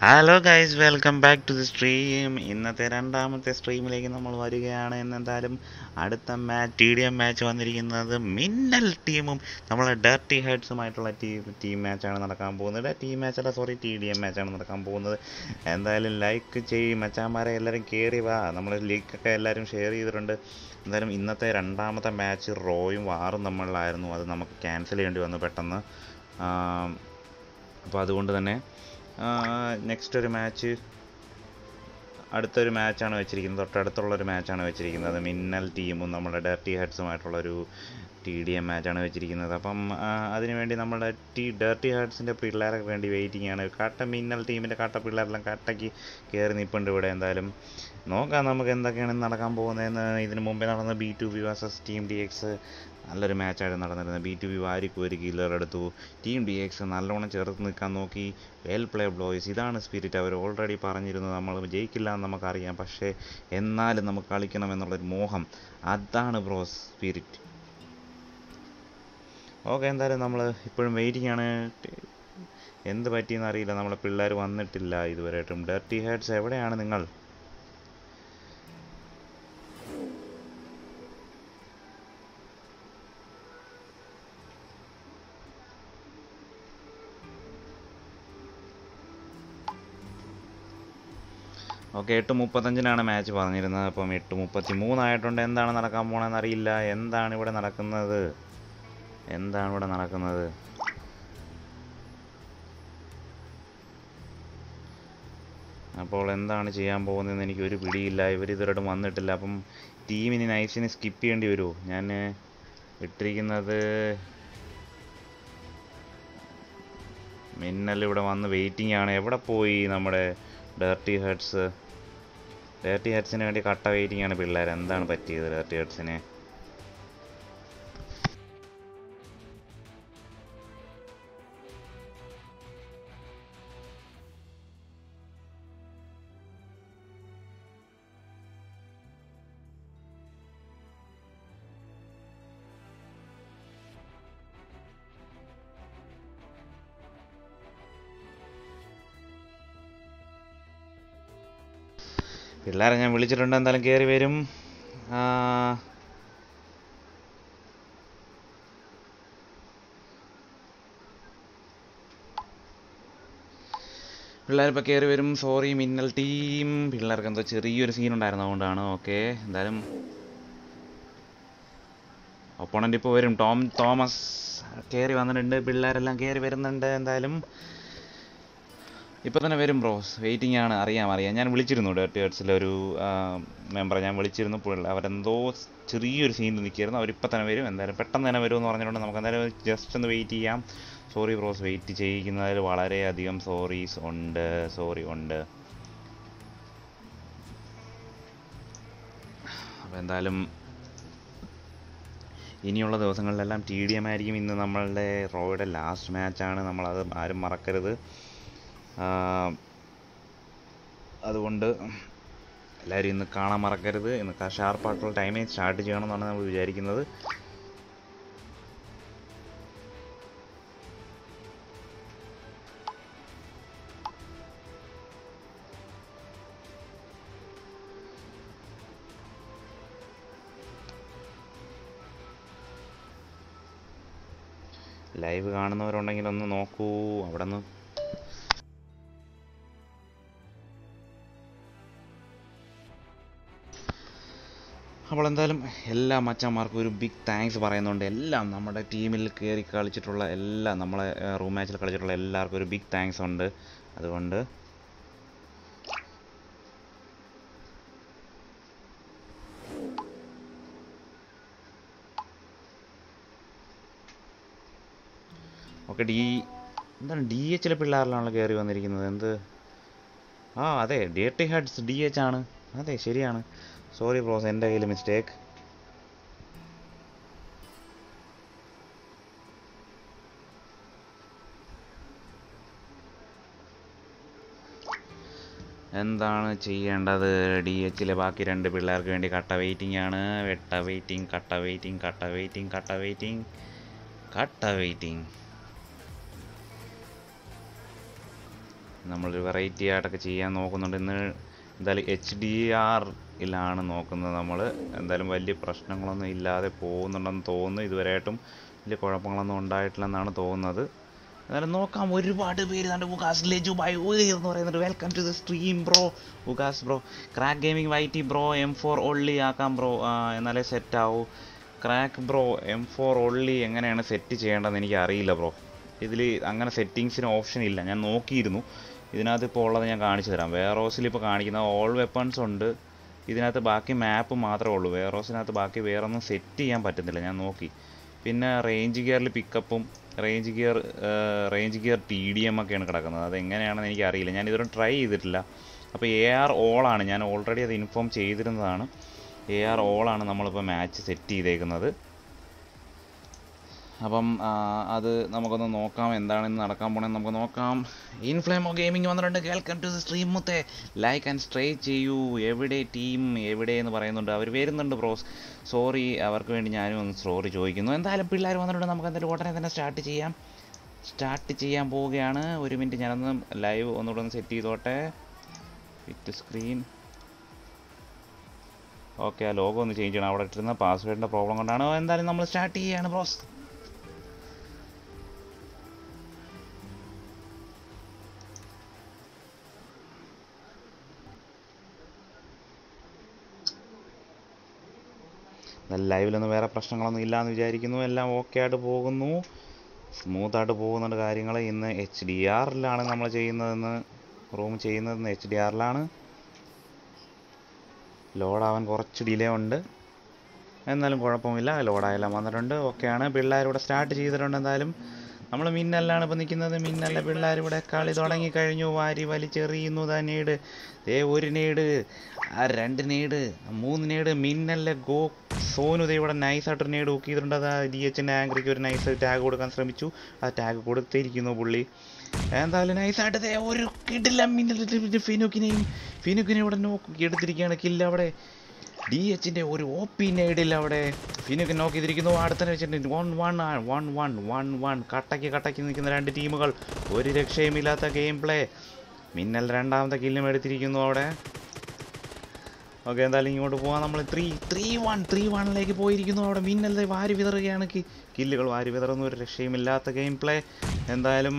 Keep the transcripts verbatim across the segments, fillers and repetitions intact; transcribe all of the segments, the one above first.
Hello guys, welcome back to the stream. ഇന്നത്തെ രണ്ടാമത്തെ സ്ട്രീമിലേക്ക് നമ്മൾ വരികയാണ്. എന്നെന്തായാലും അടുത്ത match T D M match വന്നിരിക്കുന്നത് മിന്നൽ ടീമും നമ്മളെ ഡർട്ടി ഹെഡ്സുമായിട്ടുള്ള ടീം ടീം മാച്ചാണ് നടക്കാൻ പോകുന്നത്. ടീം മാച്ചല്ല, സോറി, ടി ഡി എം മാച്ചാണ് നടക്കാൻ പോകുന്നത്. എന്തായാലും ലൈക്ക് ചെയ്യും മച്ചാന്മാരെ, എല്ലാവരും കയറി വാ. നമ്മൾ ലീക്കൊക്കെ എല്ലാവരും ഷെയർ ചെയ്തിട്ടുണ്ട്. എന്തായാലും ഇന്നത്തെ രണ്ടാമത്തെ മാച്ച് റോയും വാറും നമ്മളിലായിരുന്നു. അത് നമുക്ക് ക്യാൻസൽ ചെയ്യേണ്ടി വന്നു പെട്ടെന്ന്. അപ്പോൾ അതുകൊണ്ട് തന്നെ നെക്സ്റ്റ് ഒരു മാച്ച് അടുത്തൊരു മാച്ചാണ് വെച്ചിരിക്കുന്നത്. തൊട്ടടുത്തുള്ളൊരു മാച്ചാണ് വെച്ചിരിക്കുന്നത്. മിന്നൽ ടീമും നമ്മുടെ ഡർട്ടി ഹെഡ്സുമായിട്ടുള്ളൊരു ടി ഡി എം മാച്ചാണ് വെച്ചിരിക്കുന്നത്. അപ്പം അതിനുവേണ്ടി നമ്മുടെ ടി ഡർട്ടി ഹെഡ്സിൻ്റെ പിള്ളേരൊക്കെ വേണ്ടി വെയിറ്റിംഗ് ആണ്. കട്ട മിന്നൽ ടീമിൻ്റെ കട്ട പിള്ളേരെല്ലാം കട്ടയ്ക്ക് കയറി നിൽപ്പുണ്ട് ഇവിടെ. എന്തായാലും നോക്കാം നമുക്ക് എന്തൊക്കെയാണ് നടക്കാൻ പോകുന്നതെന്ന്. ഇതിന് മുമ്പേ നടന്ന B two B versus team D X നല്ലൊരു മാച്ചായിരുന്നു നടന്നിരുന്നത്. ബി ടു ബി വാരിക്ക് ഒരു കില്ലർ എടുത്തു. ടീം ഡി എക്സ് നല്ലോണം ചേർത്ത് നിൽക്കാൻ നോക്കി. വെൽ പ്ലേ ബ്ലോയ്സ്, ഇതാണ് സ്പിരിറ്റ്. അവർ ഓൾറെഡി പറഞ്ഞിരുന്നു നമ്മൾ ജയിക്കില്ല എന്ന് നമുക്കറിയാം, പക്ഷേ എന്നാലും നമുക്ക് കളിക്കണം എന്നുള്ളൊരു മോഹം, അതാണ് ബ്രോ സ്പിരിറ്റ്. ഓക്കെ, എന്തായാലും നമ്മൾ ഇപ്പോഴും വെയിറ്റിംഗ് ആണ്. എന്ത് പറ്റിയെന്ന് അറിയില്ല, നമ്മളെ പിള്ളേർ വന്നിട്ടില്ല ഇതുവരെയായിട്ടും. ഡർട്ടി ഹെഡ്സ് എവിടെയാണ് നിങ്ങൾ? ഓക്കെ, എട്ട് മുപ്പത്തഞ്ചിനാണ് മാച്ച് പറഞ്ഞിരുന്നത്. അപ്പം എട്ട് മുപ്പത്തി മൂന്നായിട്ടുണ്ട്. എന്താണ് നടക്കാൻ പോകണമെന്ന് അറിയില്ല. എന്താണ് ഇവിടെ നടക്കുന്നത്? എന്താണ് ഇവിടെ നടക്കുന്നത്? അപ്പോൾ എന്താണ് ചെയ്യാൻ പോകുന്നതെന്ന് എനിക്കൊരു പിടിയില്ല. ഇവരിതുവരെയായിട്ടും വന്നിട്ടില്ല. അപ്പം ടീമിന് നൈസിന് സ്കിപ്പ് ചെയ്യേണ്ടി വരുമോ? ഞാൻ ഇട്ടിരിക്കുന്നത് മിന്നൽ ഇവിടെ വന്ന് വെയിറ്റിംഗ് ആണ്. എവിടെ പോയി നമ്മുടെ ഡർട്ടി ഹെഡ്സ്? ഡർട്ടി ഹെഡ്സിന് വേണ്ടി കട്ട വെയിറ്റിംഗ് ആണ് പിള്ളേർ. എന്താണ് പറ്റിയത് ഡർട്ടി ഹെഡ്സിന്? പിള്ളേരെ ഞാൻ വിളിച്ചിട്ടുണ്ട്, എന്തായാലും കയറി വരും. പിള്ളേരിപ്പോൾ കയറി വരും. സോറി മിന്നൽ ടീം, പിള്ളേർക്ക് എന്തോ ചെറിയൊരു സീൻ ഉണ്ടായിരുന്നു, അതുകൊണ്ടാണ്. ഓക്കെ, എന്തായാലും ഒപ്പോണൻ്റ് ഇപ്പോൾ വരും. ടോം തോമസ് കയറി വന്നിട്ടുണ്ട്. പിള്ളേരെല്ലാം കയറി വരുന്നുണ്ട്. എന്തായാലും ഇപ്പോൾ തന്നെ വരും ബ്രോസ്. വെയിറ്റിംഗ് ആണ്. അറിയാം അറിയാം ഞാൻ വിളിച്ചിരുന്നു ഡർട്ടി ഹെഡ്സിലെ ഒരു മെമ്പറെ ഞാൻ വിളിച്ചിരുന്നു. അവരെന്തോ ചെറിയൊരു സീനിൽ നിൽക്കുകയായിരുന്നു. അവരിപ്പോൾ തന്നെ വരും. എന്തായാലും പെട്ടെന്ന് തന്നെ വരുമെന്ന് പറഞ്ഞിട്ടുണ്ട്. നമുക്ക് എന്തായാലും ജസ്റ്റ് ഒന്ന് വെയിറ്റ് ചെയ്യാം. സോറി ബ്രോസ്, വെയിറ്റ് ചെയ്യിക്കുന്നതിൽ വളരെയധികം സോറീസ് ഉണ്ട്. സോറി ഉണ്ട്. അപ്പോൾ എന്തായാലും ഇനിയുള്ള ദിവസങ്ങളിലെല്ലാം ടി ഡി എം ആയിരിക്കും. ഇന്ന് നമ്മളുടെ റോയുടെ ലാസ്റ്റ് മാച്ചാണ്. നമ്മളത് ആരും മറക്കരുത്. അതുകൊണ്ട് എല്ലാവരും ഇന്ന് കാണാൻ മറക്കരുത്. ഇന്ന് ഷാർപ്പായിട്ടുള്ള ടൈമിൽ സ്റ്റാർട്ട് ചെയ്യണമെന്നാണ് നമ്മൾ വിചാരിക്കുന്നത്. ലൈവ് കാണുന്നവരുണ്ടെങ്കിൽ ഒന്ന് നോക്കൂ അവിടെ നിന്ന്. അപ്പോൾ എന്തായാലും എല്ലാ മച്ചന്മാർക്കും ഒരു ബിഗ് താങ്ക്സ് പറയുന്നുണ്ട്. എല്ലാം നമ്മുടെ ടീമിൽ കയറി കളിച്ചിട്ടുള്ള എല്ലാം, നമ്മളെ റൂം മാച്ചിൽ കളിച്ചിട്ടുള്ള എല്ലാവർക്കും ഒരു ബിഗ് താങ്ക്സ് ഉണ്ട്. അതുകൊണ്ട് ഓക്കെ, ഡി എന്താണ് ഡി എച്ചിലെ പിള്ളേരിലാണല്ലോ കയറി വന്നിരിക്കുന്നത്. എന്ത്? ആ അതെ, ഡർട്ടി ഹെഡ്സ് ഡി എച്ച് ആണ്. അതെ, ശരിയാണ്. സോറി ബ്രോസ്, എൻ്റെ കയ്യിൽ മിസ്റ്റേക്ക്. എന്താണ് ചെയ്യേണ്ടത്? ഡി എച്ചിലെ ബാക്കി രണ്ട് പിള്ളേർക്ക് വേണ്ടി കട്ട വെയിറ്റിംഗ് ആണ്. വെട്ട വെയിറ്റിംഗ്, കട്ട വെയിറ്റിംഗ്, കട്ട വെയിറ്റിംഗ്, കട്ട വെയിറ്റിംഗ്, കട്ട വെയിറ്റിംഗ്. നമ്മളൊരു വെറൈറ്റി ആയിട്ടൊക്കെ ചെയ്യാൻ നോക്കുന്നുണ്ട്. ഇന്ന് എന്തായാലും എച്ച് ഡി ആറിലാണ് നോക്കുന്നത് നമ്മൾ. എന്തായാലും വലിയ പ്രശ്നങ്ങളൊന്നും ഇല്ലാതെ പോകുന്നുണ്ടെന്ന് തോന്നുന്നു. ഇതുവരെയായിട്ടും വലിയ കുഴപ്പങ്ങളൊന്നും ഉണ്ടായിട്ടില്ലെന്നാണ് തോന്നുന്നത്. എന്നാലും നോക്കാം. ഒരുപാട് പേര് കണ്ട് ഉഗാസ് ലെജു ബൈ എന്ന് പറയുന്നുണ്ട്. Welcome to the stream bro. ഉഗാസ് ബ്രോ ക്രാക്ക് ഗെയിമിംഗ് വൈറ്റി ബ്രോ എം ഫോർ ഒള്ളി ആക്കാം ബ്രോ, എന്നാലേ സെറ്റ് ആവൂ. Crack bro M four only എങ്ങനെയാണ് സെറ്റ് ചെയ്യേണ്ടതെന്ന് എനിക്ക് അറിയില്ല ബ്രോ. ഇതിൽ അങ്ങനെ സെറ്റിങ്സിന് ഓപ്ഷൻ ഇല്ല. ഞാൻ നോക്കിയിരുന്നു. ഇതിനകത്ത് ഇപ്പോൾ ഉള്ളത് ഞാൻ കാണിച്ചു തരാം. വെയർഹൗസിൽ ഇപ്പോൾ കാണിക്കുന്ന ഓൾ വെപ്പൺസ് ഉണ്ട്. ഇതിനകത്ത് ബാക്കി മാപ്പ് മാത്രമേ ഉള്ളൂ. വെയർഹൗസിനകത്ത് ബാക്കി വേറൊന്നും സെറ്റ് ചെയ്യാൻ പറ്റുന്നില്ല. ഞാൻ നോക്കി. പിന്നെ റേഞ്ച് ഗിയറിൽ പിക്കപ്പും range gear range gear T D M ഒക്കെയാണ് കിടക്കുന്നത്. അതെങ്ങനെയാണെന്ന് എനിക്ക് അറിയില്ല. ഞാൻ ഇതുവരെ ട്രൈ ചെയ്തിട്ടില്ല. അപ്പോൾ എ ആർ ഓളാണ്. ഞാൻ ഓൾറെഡി അത് ഇൻഫോം ചെയ്തിരുന്നതാണ്. എ ആർ ഓളാണ് നമ്മളിപ്പോൾ മാച്ച് സെറ്റ് ചെയ്തേക്കുന്നത്. അപ്പം അത് നമുക്കൊന്ന് നോക്കാം എന്താണെന്ന് നടക്കാൻ പോണെന്ന് നമുക്ക് നോക്കാം. ഇൻഫ്ലേമോ ഗെയിമിംഗ് വന്നിട്ടുണ്ട്. വെൽക്കം ടു ദ സ്ട്രീം മുത്തേ. ലൈക്ക് ആൻഡ് സ്ട്രേ ചെയ്യൂ. എവിടെ ടീം എവിടെ എന്ന് പറയുന്നുണ്ട്. അവർ വരുന്നുണ്ട് ബ്രോസ്. സോറി, അവർക്ക് വേണ്ടി ഞാനും ഒന്ന് സോറി ചോദിക്കുന്നു. എന്തായാലും പിള്ളേർ വന്നിട്ടുണ്ട്. നമുക്ക് എന്തായാലും ഉടനെ തന്നെ സ്റ്റാർട്ട് ചെയ്യാം. സ്റ്റാർട്ട് ചെയ്യാൻ പോവുകയാണ്. ഒരു മിനിറ്റ് ഞാനൊന്ന് ലൈവ് ഒന്നുകൂടെ ഒന്ന് സെറ്റ് ചെയ്തോട്ടെ. Fit screen. ഓക്കെ, ആ ലോഗോ ഒന്ന് ചേഞ്ച് ചെയ്യണം. അവിടെ ഇട്ടിരുന്ന പാസ്വേഡിൻ്റെ പ്രോബ്ലം കൊണ്ടാണ്. എന്തായാലും നമ്മൾ സ്റ്റാർട്ട് ചെയ്യുകയാണ് ബ്രോസ്. ലൈവിലൊന്നും വേറെ പ്രശ്നങ്ങളൊന്നും ഇല്ലയെന്ന് വിചാരിക്കുന്നു. എല്ലാം ഓക്കെ ആയിട്ട് പോകുന്നു. സ്മൂത്തായിട്ട് പോകുന്നുണ്ട് കാര്യങ്ങൾ. ഇന്ന് എച്ച് ഡി ആറിലാണ് നമ്മൾ ചെയ്യുന്നതെന്ന് റൂം ചെയ്യുന്നതെന്ന് എച്ച് ഡി ആറിലാണ്. ലോഡാവാൻ കുറച്ച് ഡിലേ ഉണ്ട്. എന്നാലും കുഴപ്പമില്ല. ലോഡായെല്ലാം വന്നിട്ടുണ്ട്. ഓക്കെയാണ്. പിള്ളേരിവിടെ സ്റ്റാർട്ട് ചെയ്തിട്ടുണ്ട്. എന്തായാലും നമ്മൾ മിന്നലിലാണ് ഇപ്പോൾ നിൽക്കുന്നത്. മിന്നലിലെ പിള്ളേർ ഇവിടെ കളി തുടങ്ങിക്കഴിഞ്ഞു. വാരി വലിച്ചെറിയുന്നു. ദാ നേട്. ദേ ഒരു നേട്, ആ രണ്ട് നേട്, മൂന്ന് നേട്. മിന്നലിലെ ഗോ സോനു ദേ ഇവിടെ നൈസായിട്ടൊരു നേട് ബുക്ക് ചെയ്തിട്ടുണ്ട്. അത് ഡി എച്ചിൻ്റെ ആങ്കറിക്ക് ഒരു നൈസ് ടാഗ് കൊടുക്കാൻ ശ്രമിച്ചു. ആ ടാഗ് കൊടുത്തിരിക്കുന്നു പുള്ളി. എന്തായാലും നൈസായിട്ട് ദേ ഒരു കിടില്ല മിന്നൽ ഫിനുക്കിനെയും ഫിനുക്കിനെ ഇവിടെ നോക്കി എടുത്തിരിക്കുകയാണ്. കില്ല അവിടെ ഡി എച്ചിൻ്റെ ഒരു ഒ പി നേടില്ല അവിടെ. ഫിനുക്ക് നോക്കി ചെയ്തിരിക്കുന്നു. അടുത്തന്നെ വെച്ചിട്ടുണ്ട്. One one one one one one കട്ടയ്ക്ക് കട്ടയ്ക്ക് നിൽക്കുന്ന രണ്ട് ടീമുകൾ. ഒരു രക്ഷയുമില്ലാത്ത ഗെയിം പ്ലേ. മിന്നൽ രണ്ടാമത്തെ കില്ലും എടുത്തിരിക്കുന്നു അവിടെ. ഓക്കെ, എന്തായാലും ഇങ്ങോട്ട് പോകാം. നമ്മൾ ത്രീ ത്രീ വൺ ത്രീ വണ്ണിലേക്ക് പോയിരിക്കുന്നു. അവിടെ മിന്നൽ വാരി വിതറുകയാണ്. കില്ലുകൾ വാരി വിതറുന്ന ഒരു രക്ഷയുമില്ലാത്ത ഗെയിം പ്ലേ. എന്തായാലും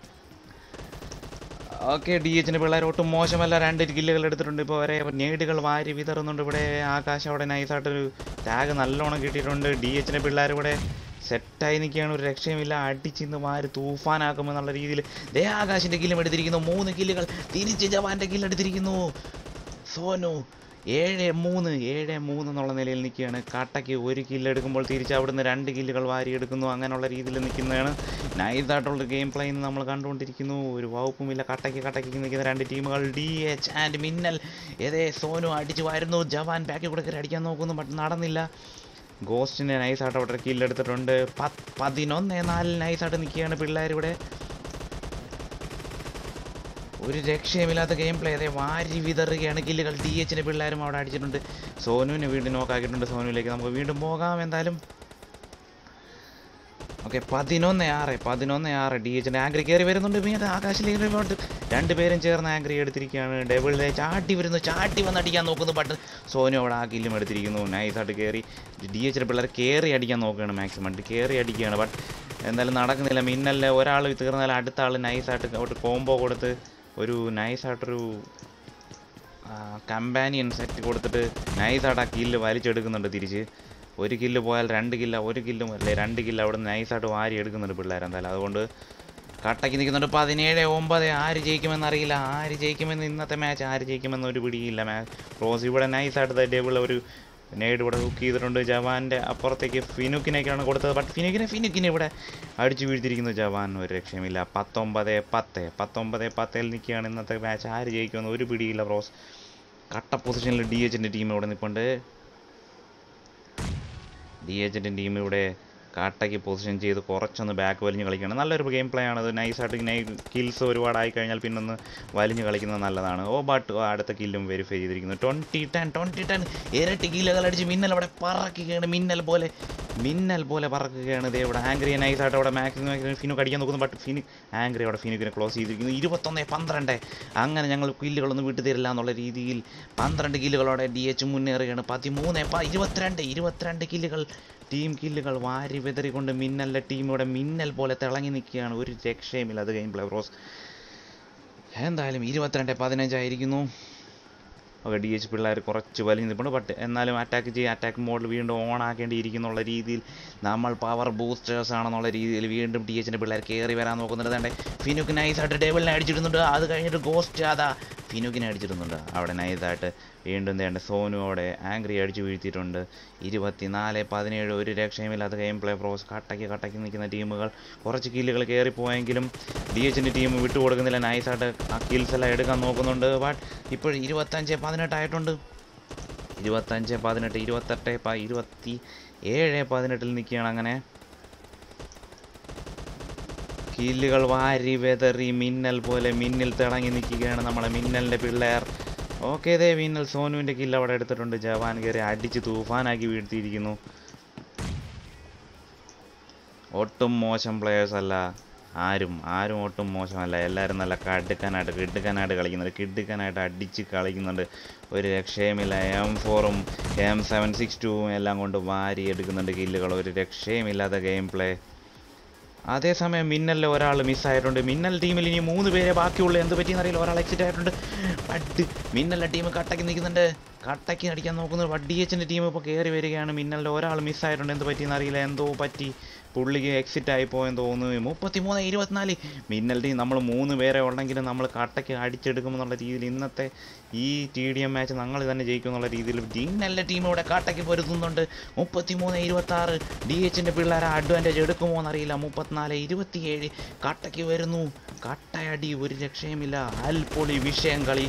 ഓക്കെ, ഡി എച്ചിൻ്റെ പിള്ളേർ ഒട്ടും മോശമല്ല. രണ്ട് കില്ലുകൾ എടുത്തിട്ടുണ്ട്. ഇപ്പോൾ വരെ നേടുകൾ വാരി വിതറുന്നുണ്ട് ഇവിടെ. ആകാശം അവിടെ നൈസായിട്ടൊരു ടാഗ് നല്ലോണം കിട്ടിയിട്ടുണ്ട്. ഡി എച്ചിൻ്റെ പിള്ളേർ ഇവിടെ സെറ്റായി നിൽക്കുകയാണ്. ഒരു രക്ഷയുമില്ല. അടിച്ചിന്ന് വാരി തൂഫാനാക്കുമെന്നുള്ള രീതിയിൽ ദേ ആകാശിൻ്റെ കില്ലും എടുത്തിരിക്കുന്നു. മൂന്ന് കില്ലുകൾ. തിരിച്ച് ജവാൻ്റെ കില്ലെടുത്തിരിക്കുന്നു സോനു. ഏഴ് മൂന്ന് ഏഴ് മൂന്ന് എന്നുള്ള നിലയിൽ നിൽക്കുകയാണ്. കട്ടയ്ക്ക് ഒരു കില്ലെടുക്കുമ്പോൾ തിരിച്ച് അവിടുന്ന് രണ്ട് കില്ലുകൾ വാരിയെടുക്കുന്നു. അങ്ങനെയുള്ള രീതിയിൽ നിൽക്കുന്നതാണ്. നൈസായിട്ടുള്ള ഗെയിം പ്ലേ ഇന്ന് നമ്മൾ കണ്ടുകൊണ്ടിരിക്കുന്നു. ഒരു വകുപ്പുമില്ല. കട്ടയ്ക്ക് കട്ടയ്ക്ക് നിൽക്കുന്ന രണ്ട് ടീമുകൾ ഡി എച്ച് ആൻഡ് മിന്നൽ. ഏതേ സോനു അടിച്ചു വാരുന്നു. ജവാൻ ബാക്കി കൂടെ കയറി അടിക്കാൻ നോക്കുന്നു. ബട്ട് നടന്നില്ല. ഗോസ്റ്റിൻ്റെ നൈസായിട്ട് അവിടെ കില്ലെടുത്തിട്ടുണ്ട്. പത്ത് പതിനൊന്ന് നാലിൽ നൈസായിട്ട് നിൽക്കുകയാണ് പിള്ളേരിവിടെ. ഒരു രക്ഷയുമില്ലാത്ത ഗെയിം പ്ലേ. അതേ വാരി വിതറുകയാണ് കില്ലുകൾ. ഡി എച്ചിൻ്റെ പിള്ളേരും അവിടെ അടിച്ചിട്ടുണ്ട്. സോനുവിനെ വീണ്ടും നോക്കാക്കിയിട്ടുണ്ട്. സോനുവിലേക്ക് നമുക്ക് വീണ്ടും പോകാം. എന്തായാലും ഓക്കെ, പതിനൊന്ന് ആറ് പതിനൊന്ന് ആറ് ഡി എച്ചിൻ്റെ ആംഗ്രി കയറി വരുന്നുണ്ട്. പിന്നെ ആകാശിലേക്ക് രണ്ടുപേരും ചേർന്ന് ആംഗ്രി എടുത്തിരിക്കുകയാണ്. ഡബിൾ ചാട്ടി വരുന്നു. ചാട്ടി വന്ന് അടിക്കാൻ നോക്കുന്നു. ബട്ട് സോനു അവിടെ ആ കില്ലും എടുത്തിരിക്കുന്നു. നൈസായിട്ട് കയറി ഡി എച്ചിൻ്റെ പിള്ളേർ കയറി അടിക്കാൻ നോക്കുകയാണ്. മാക്സിമം കയറി അടിക്കുകയാണ്. ബട്ട് എന്തായാലും നടക്കുന്നില്ല. മിന്നലിൽ ഒരാൾ തീർന്നാൽ അടുത്ത ആൾ നൈസായിട്ട് ഒരു കോംബോ കൊടുത്ത് ഒരു നൈസായിട്ടൊരു കമ്പാനിയൻ സെറ്റ് കൊടുത്തിട്ട് നൈസായിട്ട് ആ കില്ല് വലിച്ചെടുക്കുന്നുണ്ട്. തിരിച്ച് ഒരു കില്ല് പോയാൽ രണ്ട് കില്ല, ഒരു കില്ലും അല്ലേ രണ്ട് കില്ല് അവിടെ നിന്ന് നൈസായിട്ട് വാരി എടുക്കുന്നുണ്ട് പിള്ളേർ. എന്തായാലും അതുകൊണ്ട് കട്ടയ്ക്ക് നിൽക്കുന്നുണ്ട്. പതിനേഴ് ഒമ്പത്. ആര് ജയിക്കുമെന്നറിയില്ല. ആര് ജയിക്കുമെന്ന് ഇന്നത്തെ മാച്ച് ആര് ജയിക്കുമെന്ന് ഒരു പിടിയില്ല. മാച്ച് റോസ് ഇവിടെ നൈസായിട്ട് ടേബിൾ ഒരു നേട് ഇവിടെ ഹുക്ക് ചെയ്തിട്ടുണ്ട്. ജവാൻ്റെ അപ്പുറത്തേക്ക് ഫിനുക്കിനേക്കാണ് കൊടുത്തത്. ബട്ട് ഫിനുക്കിനെ ഫിനുക്കിനെ ഇവിടെ അടിച്ചു വീഴ്ത്തിരിക്കുന്നു ജവാൻ. ഒരു രക്ഷയുമില്ല. പത്തൊമ്പത് പത്ത് പത്തൊമ്പത് പത്തിൽ നിൽക്കുകയാണ് ഇന്നത്തെ മാച്ച്. ആര് ജയിക്കുമെന്ന് ഒരു പിടിയില്ല. റോസ് കട്ട പൊസിഷനിൽ ഡി എച്ചിൻ്റെ ടീം ഇവിടെ നിൽപ്പുണ്ട്. ഡി എച്ചിൻ്റെ ടീം ഇവിടെ കാട്ടയ്ക്ക് പൊസിഷൻ ചെയ്ത് കുറച്ചൊന്ന് ബാക്ക് വലിഞ്ഞ് കളിക്കുകയാണ്. നല്ലൊരു ഗെയിം പ്ലേ ആണത്. നൈസായിട്ട് നൈ കിൽസ് ഒരുപാടായി കഴിഞ്ഞാൽ പിന്നെ ഒന്ന് വലിഞ്ഞ് കളിക്കുന്നത് നല്ലതാണ്. ഓ ബട്ട് അടുത്ത കില്ലും വെരിഫൈ ചെയ്തിരിക്കുന്നു. ട്വൻറ്റി ടെൻ ട്വൻറ്റി ടെൻ ഇരട്ടി കില്ലുകൾ അടിച്ച് മിന്നൽ അവിടെ പറക്കുകയാണ്. മിന്നൽ പോലെ മിന്നൽ പോലെ പറക്കുകയാണ്. ഇതേ ഇവിടെ ആംഗ്രി നൈസായിട്ട് അവിടെ മാക്സിമം ഫിനു കടിക്കാൻ നോക്കുന്നു. ബട്ട് ഫിനു ആംഗ്രി അവിടെ ഫിനുക്കിനെ ക്ലോസ് ചെയ്തിരിക്കുന്നു. ഇരുപത്തൊന്ന് പന്ത്രണ്ട്. അങ്ങനെ ഞങ്ങൾ കില്ലുകളൊന്നും വിട്ടു തരില്ല എന്നുള്ള രീതിയിൽ പന്ത്രണ്ട് കില്ലുകളോടെ ഡി എച്ച് മുന്നേറുകയാണ്. പതിമൂന്ന് ഇരുപത്തിരണ്ട് ഇരുപത്തിരണ്ട് കില്ലുകൾ, ടീം കില്ലുകൾ വാരി വിതറിക്കൊണ്ട് മിന്നലിൻ്റെ ടീം ഇവിടെ മിന്നൽ പോലെ തിളങ്ങി നിൽക്കുകയാണ്. ഒരു രക്ഷയുമില്ല. അത് ഗെയിം പ്ലേ ബ്രോസ് എന്തായാലും ഇരുപത്തിരണ്ട് പതിനഞ്ചായിരിക്കുന്നു. ഓക്കെ, ഡി എച്ച് പിള്ളേർ കുറച്ച് വലിഞ്ഞ് നിൽപ്പുണ്ട്. ബട്ട് എന്നാലും അറ്റാക്ക് ചെയ്യുക, അറ്റാക്ക് മോഡിൽ വീണ്ടും ഓൺ ആക്കേണ്ടിയിരിക്കുന്നുള്ള രീതിയിൽ നമ്മൾ പവർ ബൂസ്റ്റേഴ്സ് ആണെന്നുള്ള രീതിയിൽ വീണ്ടും ഡി എച്ചിൻ്റെ പിള്ളേർ കയറി വരാൻ നോക്കുന്നുണ്ട്. തേണ്ടേ ഫിനുക്ക് നൈസായിട്ട് ഡേബിളിനെ അടിച്ചിടുന്നുണ്ട്. അത് കഴിഞ്ഞിട്ട് ഗോസ്റ്റ് അതാ ഫിനുക്കിനെ അടിച്ചിടുന്നുണ്ട്. അവിടെ നൈസായിട്ട് വീണ്ടും തേണ്ട സോനു അവിടെ ആംഗ്രി അടിച്ച് വീഴ്ത്തിയിട്ടുണ്ട്. ഇരുപത്തിനാല് പതിനേഴ്. ഒരു രക്ഷയുമില്ലാത്ത ഗെയിം പ്ലേ പ്രോസ്. കട്ടയ്ക്ക് കട്ടയ്ക്ക് നിൽക്കുന്ന ടീമുകൾ കുറച്ച് കില്ലുകൾ കയറിപ്പോയെങ്കിലും ഡി എച്ചിൻ്റെ ടീം വിട്ടുകൊടുക്കുന്നില്ല. നൈസായിട്ട് ആ കിൽസ് എല്ലാം എടുക്കാൻ നോക്കുന്നുണ്ട്. ബട്ട് ഇപ്പോൾ ഇരുപത്തഞ്ച് പതിനെട്ടായിട്ടുണ്ട്. ഇരുപത്തഞ്ച് പതിനെട്ട് ഇരുപത്തെട്ട് ഇരുപത്തി ഏഴ് പതിനെട്ടിൽ നിൽക്കുകയാണ്. അങ്ങനെ കില്ലുകൾ വാരി വെതറി മിന്നൽ പോലെ മിന്നിൽ തിളങ്ങി നിൽക്കുകയാണ് നമ്മളെ മിന്നലിൻ്റെ പിള്ളേർ. ഓക്കെ, ഇതേ മിന്നൽ സോനുവിൻ്റെ കില്ല് അവിടെ എടുത്തിട്ടുണ്ട്. ജവാൻ കയറി അടിച്ച് തൂഫാനാക്കി വീഴ്ത്തിയിരിക്കുന്നു. ഒട്ടും മോശം പ്ലെയേഴ്സ് അല്ല ആരും ആരും ഒട്ടും മോശമല്ല. എല്ലാവരും നല്ല കടുക്കാനായിട്ട് കിടുക്കാനായിട്ട് കളിക്കുന്നുണ്ട്. കിടുക്കാനായിട്ട് അടിച്ച് കളിക്കുന്നുണ്ട്. ഒരു രക്ഷയുമില്ല. എം ഫോറും എം സെവൻ സിക്സ് ടൂവും എല്ലാം കൊണ്ട് വാരി എടുക്കുന്നുണ്ട് കില്ലുകൾ. ഒരു രക്ഷയുമില്ലാത്ത ഗെയിം പ്ലേ. അതേസമയം മിന്നലിൽ ഒരാൾ മിസ്സായിട്ടുണ്ട്. മിന്നൽ ടീമിൽ ഇനി മൂന്ന് പേരെ ബാക്കിയുള്ളൂ. എന്ത് പറ്റിയെന്നറിയില്ല. ഒരാൾ എക്സിറ്റ് ആയിട്ടുണ്ട്. ബട്ട് മിന്നലിൻ്റെ ടീം കട്ടയ്ക്ക് നിൽക്കുന്നുണ്ട്. കട്ടയ്ക്ക് അടിക്കാൻ നോക്കുന്നത്. ബട്ട് ഡി എച്ചിൻ്റെ ടീം ഇപ്പോൾ കയറി വരികയാണ്. മിന്നലിൻ്റെ ഒരാൾ മിസ്സായിട്ടുണ്ട്. എന്ത് പറ്റിയെന്നറിയില്ല. എന്തോ പറ്റി, പുള്ളിക്ക് എക്സിറ്റ് ആയിപ്പോയെന്ന് തോന്നുന്നു. മുപ്പത്തി മൂന്ന് ഇരുപത്തിനാല്. മിന്നൽ ടീം നമ്മൾ മൂന്ന് പേരെ ഉണ്ടെങ്കിലും നമ്മൾ കട്ടയ്ക്ക് അടിച്ചെടുക്കുമെന്നുള്ള രീതിയിൽ ഇന്നത്തെ ഈ ടി ഡി എം മാച്ച് ഞങ്ങൾ തന്നെ ജയിക്കും എന്നുള്ള രീതിയിൽ മിന്നലിൻ്റെ ടീം ഇവിടെ കട്ടയ്ക്ക് പൊരുത്തുന്നുണ്ട്. മുപ്പത്തി മൂന്ന് ഇരുപത്തി ആറ്. ഡി എച്ചിൻ്റെ പിള്ളേർ അഡ്വാൻറ്റേജ് എടുക്കുമോ എന്നറിയില്ല. മുപ്പത്തിനാല് ഇരുപത്തിയേഴ്. കട്ടയ്ക്ക് വരുന്നു. കട്ടയടി. ഒരു രക്ഷയുമില്ല. അൽപൊളി വിഷയം കളി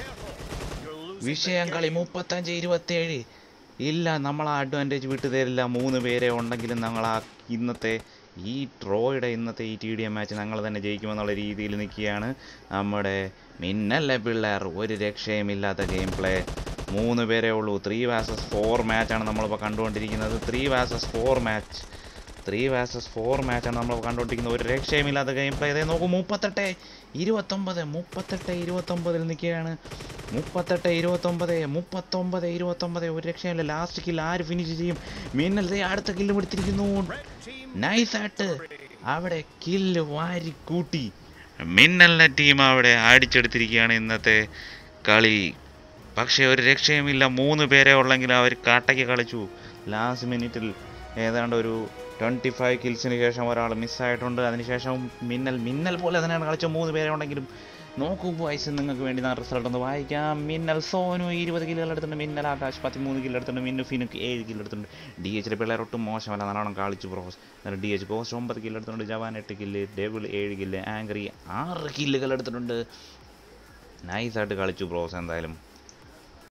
വിഷയം കളി മുപ്പത്തഞ്ച് ഇരുപത്തേഴ്. ഇല്ല, നമ്മൾ ആ അഡ്വാൻറ്റേജ് വിട്ടു തരില്ല. മൂന്ന് പേരെ ഉണ്ടെങ്കിലും ഞങ്ങൾ ആ ഇന്നത്തെ ഈ ട്രോയുടെ ഇന്നത്തെ ഈ ടി ഡി എം മാച്ച് ഞങ്ങൾ തന്നെ ജയിക്കുമെന്നുള്ള രീതിയിൽ നിൽക്കുകയാണ് നമ്മുടെ മിന്നലിലെ പിള്ളേർ. ഒരു രക്ഷയുമില്ലാത്ത ഗെയിം പ്ലേ. മൂന്ന് പേരേ ഉള്ളൂ. ത്രീ വേഴ്സസ് ഫോർ മാച്ചാണ് നമ്മളിപ്പോൾ കണ്ടുകൊണ്ടിരിക്കുന്നത്. Three versus four match three versus four മാച്ചാണ് നമ്മൾ കണ്ടുകൊണ്ടിരിക്കുന്നത്. ഒരു രക്ഷയുമില്ലാത്ത ഗെയിം പ്ലേ. ഇതേ നോക്കൂ. മുപ്പത്തെട്ട് ഇരുപത്തൊമ്പത് മുപ്പത്തെട്ട് ഇരുപത്തൊമ്പതിൽ നിൽക്കുകയാണ്. മുപ്പത്തെട്ട് ഇരുപത്തൊമ്പത് മുപ്പത്തൊമ്പത് ഇരുപത്തൊമ്പത്. ഒരു രക്ഷയില്ല. ലാസ്റ്റ് കില്ല് ആര് ഫിനിഷ് ചെയ്യും? മിന്നൽ അടുത്ത കില്ല് പിടിച്ചിരിക്കുന്നു. നൈസായിട്ട് അവിടെ കില്ല് വാരി കൂട്ടി മിന്നലിൻ്റെ ടീം അവിടെ അടിച്ചെടുത്തിരിക്കുകയാണ് ഇന്നത്തെ കളി. പക്ഷേ ഒരു രക്ഷയുമില്ല. മൂന്ന് പേരെ ഉള്ളെങ്കിൽ അവർ കട്ടയ്ക്ക് കളിച്ചു. ലാസ്റ്റ് മിനിറ്റിൽ ഏതാണ്ട് ഒരു ട്വൻറ്റി ഫൈവ് കിൽസിന് ശേഷം ഒരാൾ മിസ്സായിട്ടുണ്ട്. അതിനുശേഷം മിന്നൽ മിന്നൽ പോലെ തന്നെയാണ് കളിച്ചത്. മൂന്ന് പേരെ ഉണ്ടെങ്കിലും നോക്കൂ ബോയ്സ്, നിങ്ങൾക്ക് വേണ്ടി ഞാൻ റിസൾട്ട് ഒന്ന് വായിക്കാം. മിന്നൽ സോനു ഇരുപത് കില്ലുകൾ എടുത്തിട്ടുണ്ട്. മിന്നൽ ആകാശ് പതിമൂന്ന് കില്ല് എടുത്തിട്ടുണ്ട്. മിന്നു ഫിനുക്ക് ഏഴ് കില്ല് എടുത്തിട്ടുണ്ട്. ഡി എച്ചിലെ പിള്ളേർ ഒട്ടും മോശമല്ല, നല്ലോണം കളിച്ചു ബ്രോസ്. എന്നിട്ട് ഡി എച്ച് ഗോസ്റ്റ് ഒമ്പത് കില്ല് എടുത്തിട്ടുണ്ട്. ജവാൻ എട്ട് കില്ല്, ഡെവിൾ ഏഴ് കില്ല്, ആംഗ്രി ആറ് കില്ലുകൾ എടുത്തിട്ടുണ്ട്. നൈസായിട്ട് കളിച്ചു ബ്രോസ്. എന്തായാലും